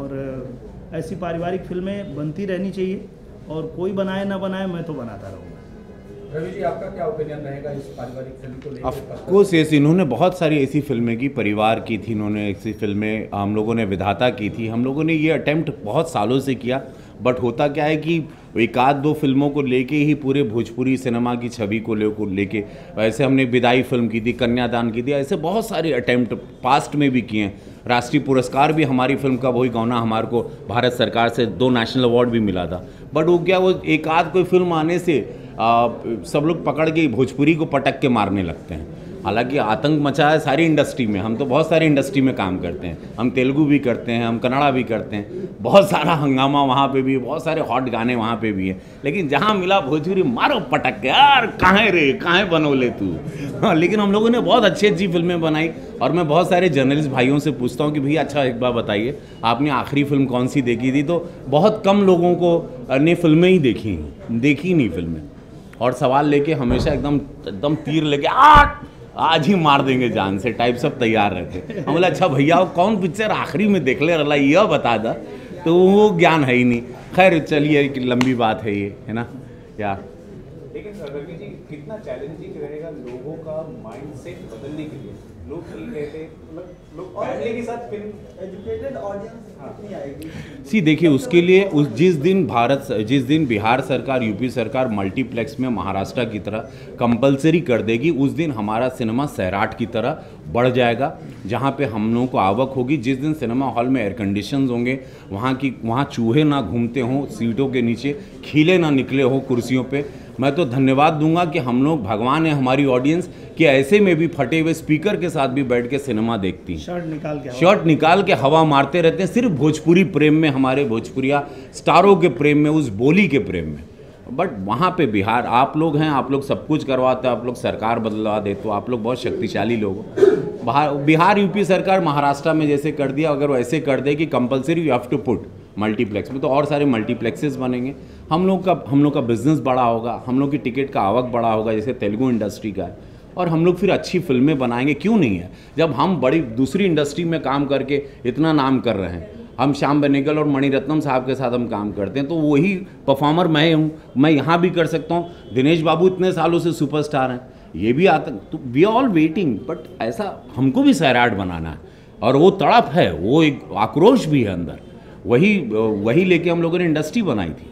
और ऐसी पारिवारिक फिल्में बनती रहनी चाहिए, और कोई बनाए ना बनाए, मैं तो बनाता रहूँगा। रवि जी, आपका क्या ओपिनियन रहेगा इस पारिवारिक फिल्म को लेकर? ऑफ कोर्स यस, इन्होंने बहुत सारी ऐसी फिल्में की, परिवार की थी, इन्होंने ऐसी फिल्में हम लोगों ने विधाता की थी। हम लोगों ने ये अटेम्प्ट बहुत सालों से किया, बट होता क्या है कि एक आध दो फिल्मों को लेके ही पूरे भोजपुरी सिनेमा की छवि को ले को लेके, वैसे हमने विदाई फिल्म की थी, कन्यादान की थी, ऐसे बहुत सारे अटेम्प्ट पास्ट में भी किए हैं। राष्ट्रीय पुरस्कार भी हमारी फिल्म का वही गौना हमारे को भारत सरकार से दो नेशनल अवार्ड भी मिला था। बट वो क्या, वो एक आध कोई फिल्म आने से आ, सब लोग पकड़ के भोजपुरी को पटक के मारने लगते हैं। हालांकि आतंक मचा है सारी इंडस्ट्री में, हम तो बहुत सारी इंडस्ट्री में काम करते हैं, हम तेलुगु भी करते हैं, हम कन्नड़ा भी करते हैं, बहुत सारा हंगामा वहाँ पे भी, बहुत सारे हॉट गाने वहाँ पे भी हैं। लेकिन जहाँ मिला भोजपुरी मारो पटक के, यार कहाँ रे, कहाँ बनोले तू। हाँ, लेकिन हम लोगों ने बहुत अच्छी अच्छी फिल्में बनाई। और मैं बहुत सारे जर्नलिस्ट भाइयों से पूछता हूँ कि भैया अच्छा एक बार बताइए, आपने आखिरी फिल्म कौन सी देखी थी? तो बहुत कम लोगों को ने फिल्में ही देखी देखी नहीं फिल्में, और सवाल लेके हमेशा एकदम एकदम तीर लेके आठ आज ही मार देंगे जान से टाइप सब तैयार रहते। हम बोले अच्छा भैया वो कौन पिक्चर आखिरी में देख ले रहा यह बता दा, तो वो ज्ञान है ही नहीं। खैर चलिए, लंबी बात है ये, है ना यार। लेकिन रवि जी, कितना चैलेंजिंग रहेगा लोगों का माइंडसेट बदलने के लिए? लोग नहीं कहते, मतलब लोग फैमिली के साथ फिल्म एजुकेटेड ऑडियंस कितनी आएगी? सी देखिए, उसके लिए उस जिस दिन भारत जिस दिन बिहार सरकार, यूपी सरकार मल्टीप्लेक्स में महाराष्ट्र की तरह कंपलसरी कर देगी, उस दिन हमारा सिनेमा सैराट की तरह बढ़ जाएगा, जहाँ पे हम लोगों को आवक होगी। जिस दिन सिनेमा हॉल में एयर कंडीशंस होंगे, वहाँ की वहाँ चूहे ना घूमते हों सीटों के नीचे, खीले ना निकले हों कुर्सियों पे, मैं तो धन्यवाद दूंगा कि हम लोग, भगवान है हमारी ऑडियंस, कि ऐसे में भी फटे हुए स्पीकर के साथ भी बैठ के सिनेमा देखती है, शर्ट निकाल के शर्ट निकाल के हवा मारते रहते हैं, सिर्फ भोजपुरी प्रेम में, हमारे भोजपुरिया स्टारों के प्रेम में, उस बोली के प्रेम में। बट वहाँ पे बिहार, आप लोग हैं, आप लोग सब कुछ करवाते हो, आप लोग सरकार बदलवा देते हो, आप लोग बहुत शक्तिशाली लोग हो। बिहार यूपी सरकार महाराष्ट्र में जैसे कर दिया, अगर वैसे कर दे कि compulsory you have to put multiplex में, तो और सारे मल्टीप्लेक्सेस बनेंगे, हम लोग का हम लोग का बिजनेस बड़ा होगा, हम लोग की टिकट का आवक बड़ा होगा, जैसे तेलुगु इंडस्ट्री का है, और हम लोग फिर अच्छी फिल्में बनाएंगे। क्यों नहीं है, जब हम बड़ी दूसरी इंडस्ट्री में काम करके इतना नाम कर रहे हैं, हम श्याम बेनेगल और मणिरत्नम साहब के साथ हम काम करते हैं, तो वही परफॉर्मर मैं हूँ, मैं यहाँ भी कर सकता हूँ। दिनेश बाबू इतने सालों से सुपरस्टार हैं, ये भी आता, तो we are all waiting. But ऐसा हमको भी सैराट बनाना है, और वो तड़प है, वो एक आक्रोश भी है अंदर, वही वही लेके हम लोगों ने इंडस्ट्री बनाई थी।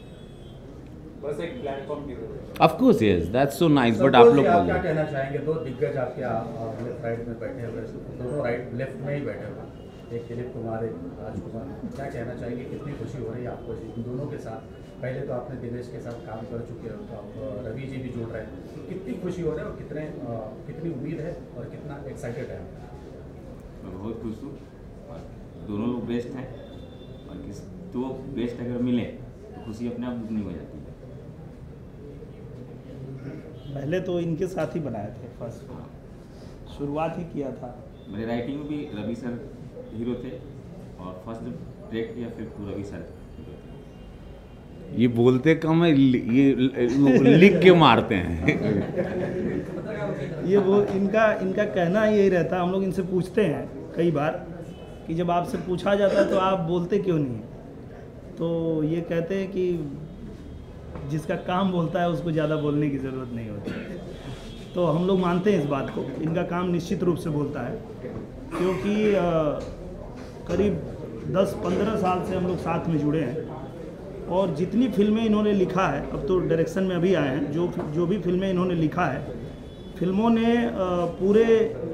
बस एक प्लेटफॉर्म की जरूरत है। Of course yes, that's so nice. But आप लोग क्या कहना चाहेंगे? दो दिग्गज आपके लेफ्ट राइट में बैठे हुए, दोनों राइट लेफ्ट में ही बैठे हुए, एक दिलीप कुमार, एक राजकुमार, क्या कहना चाहेंगे? कितनी खुशी हो रही है आपको इन दोनों के साथ? पहले तो आपने दिनेश के साथ काम कर चुके हो, तो आप रवि जी भी जुड़ रहे हैं, तो कितनी खुशी हो रही है और कितने कितनी उम्मीद है और कितना एक्साइटेड है? मैं बहुत खुश हूँ, दोनों लोग बेस्ट हैं, और किस तो बेस्ट अगर मिले तो खुशी अपने आप दुगनी हो जाती है। पहले तो इनके साथ ही बनाए थे, फर्स्ट शुरुआत ही किया था। मेरे राइटिंग में भी रवि सर हीरो थे, और फर्स्ट जब डायरेक्ट किया फिर तो रवि सर। ये बोलते कम है, ये लिख के मारते हैं। ये वो इनका इनका कहना यही रहता है, हम लोग इनसे पूछते हैं कई बार कि जब आपसे पूछा जाता है तो आप बोलते क्यों नहीं हैं, तो ये कहते हैं कि जिसका काम बोलता है उसको ज़्यादा बोलने की ज़रूरत नहीं होती। तो हम लोग मानते हैं इस बात को, इनका काम निश्चित रूप से बोलता है, क्योंकि आ, करीब दस पंद्रह साल से हम लोग साथ में जुड़े हैं, और जितनी फिल्में इन्होंने लिखा है, अब तो डायरेक्शन में अभी आए हैं, जो जो भी फिल्में इन्होंने लिखा है, फिल्मों ने आ, पूरे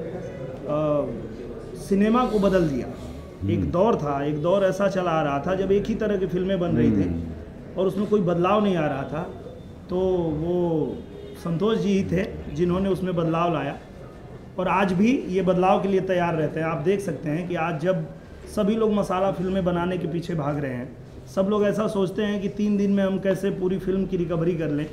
आ, सिनेमा को बदल दिया। एक दौर था, एक दौर ऐसा चला आ रहा था जब एक ही तरह की फिल्में बन रही थी और उसमें कोई बदलाव नहीं आ रहा था, तो वो संतोष जी ही थे जिन्होंने उसमें बदलाव लाया, और आज भी ये बदलाव के लिए तैयार रहते हैं। आप देख सकते हैं कि आज जब सभी लोग मसाला फिल्में बनाने के पीछे भाग रहे हैं, सब लोग ऐसा सोचते हैं कि तीन दिन में हम कैसे पूरी फिल्म की रिकवरी कर लें,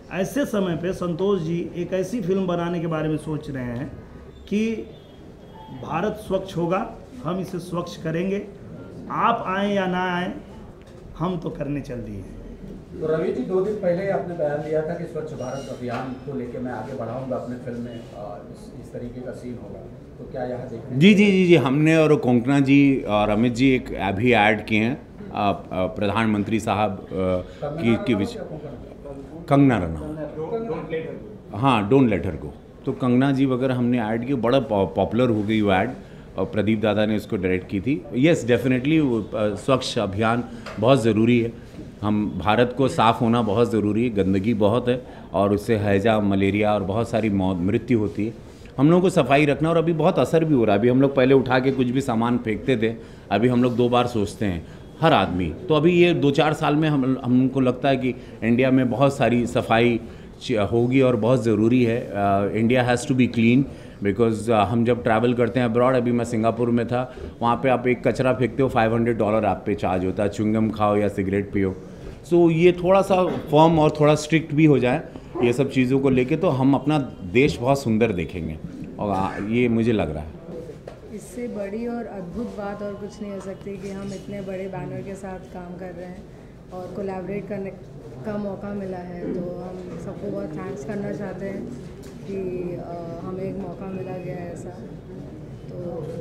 ऐसे समय पे संतोष जी एक ऐसी फिल्म बनाने के बारे में सोच रहे हैं कि भारत स्वच्छ होगा, हम इसे स्वच्छ करेंगे, आप आएँ या ना आएँ, हम तो करने चल दिए। तो रवि जी, दो दिन पहले आपने बयान दिया था कि स्वच्छ भारत अभियान को लेकर मैं आगे बढ़ाऊंगा अपने फिल्म में, इस, इस तरीके का सीन होगा, तो क्या यहाँ देखने? जी जी जी जी हमने और कोंकणा जी और अमित जी एक अभी ऐड किए हैं प्रधानमंत्री साहब की की विच कंगना रनौत, हाँ, डोंट लेट हर गो। तो कंगना जी वगैरह हमने ऐड की, बड़ा पॉपुलर हो गई वो ऐड, और प्रदीप दादा ने इसको डायरेक्ट की थी। यस, डेफिनेटली स्वच्छ अभियान बहुत ज़रूरी है। हम भारत को साफ़ होना बहुत ज़रूरी है, गंदगी बहुत है और उससे हैजा, मलेरिया और बहुत सारी मौत मृत्यु होती है। हम लोगों को सफाई रखना, और अभी बहुत असर भी हो रहा है। अभी हम लोग पहले उठा के कुछ भी सामान फेंकते थे, अभी हम लोग दो बार सोचते हैं हर आदमी। तो अभी ये दो चार साल में हम हमको लगता है कि इंडिया में बहुत सारी सफाई होगी और बहुत ज़रूरी है। India has to be clean, because हम जब ट्रैवल करते हैं अब्रॉड, अभी मैं सिंगापुर में था, वहाँ पे आप एक कचरा फेंकते हो फाइव हंड्रेड डॉलर आप पे चार्ज होता है, च्युइंगम खाओ या सिगरेट पियो। सो so, ये थोड़ा सा फर्म और थोड़ा स्ट्रिक्ट भी हो जाए ये सब चीज़ों को लेके, तो हम अपना देश बहुत सुंदर देखेंगे, और ये मुझे लग रहा है। इससे बड़ी और अद्भुत बात और कुछ नहीं हो सकती कि हम इतने बड़े बैनर के साथ काम कर रहे हैं और कोलैबोरेट करने का मौका मिला है। तो हम सबको बहुत थैंक्स करना चाहते हैं कि आ, हमें एक मौका मिला गया है ऐसा। तो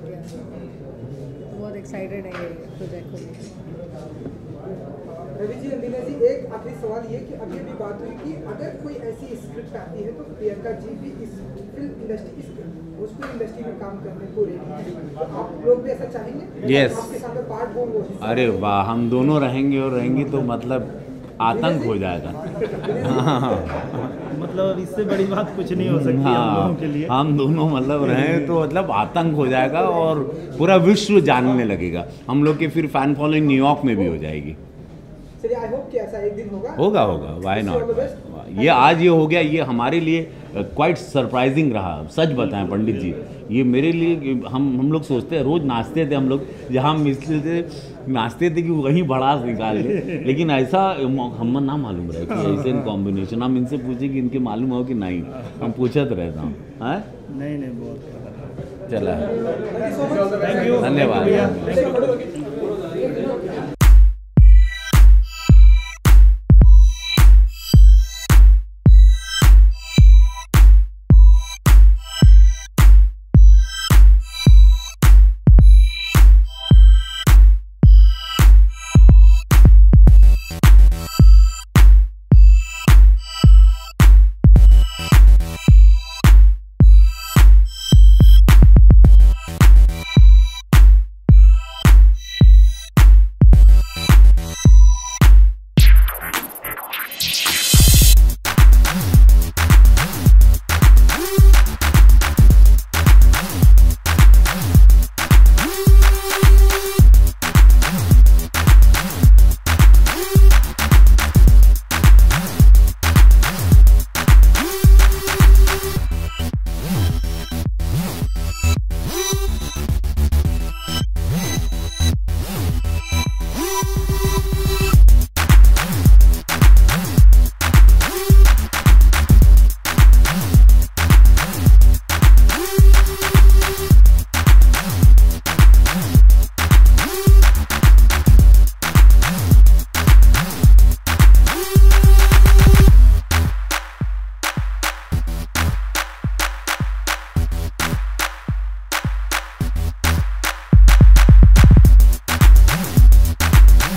बहुत एक्साइटेड है ये प्रोजेक्ट को लेकर। रवि जी, अंदिना जी, एक आखिरी सवाल ये कि अभी अभी बात हुई कि अगर कोई ऐसी स्क्रिप्ट आती है तो प्रियंका जी भी इस फिल्म इंडस्ट्री इस भोजपुरी इंडस्ट्री में काम करने को रेडी, तो आप लोग भी ऐसा चाहेंगे? यस, आपके साथ में पार्ट हो वो? अरे वाह, हम दोनों रहेंगे और रहेंगे तो मतलब आतंक हो जाएगा। मतलब इससे बड़ी बात कुछ नहीं हो सकती हाँ, हम लोगों के लिए। हम दोनों मतलब रहें तो मतलब आतंक हो जाएगा और पूरा विश्व जानने लगेगा। हम लोग के फिर फैन फॉलोइंग न्यूयॉर्क में भी हो जाएगी। चलिए, आई होप कि ऐसा एक दिन होगा। होगा होगा व्हाई नॉट। ये आज ये हो गया, ये हमारे लिए क्वाइट सरप्राइजिंग रहा। सच बताएं पंडित जी, ये मेरे लिए, हम हम लोग सोचते हैं, रोज़ नाचते थे हम लोग, जहाँ मिलते थे नाचते थे कि वहीं भड़ास निकाल ले, लेकिन ऐसा हम ना मालूम रहे कि ऐसे कॉम्बिनेशन। हम इनसे पूछे कि इनके मालूम हो कि नहीं, हम पूछत रहता हूँ। हाँ, नहीं नहीं, बहुत चला, थैंक यू, धन्यवाद।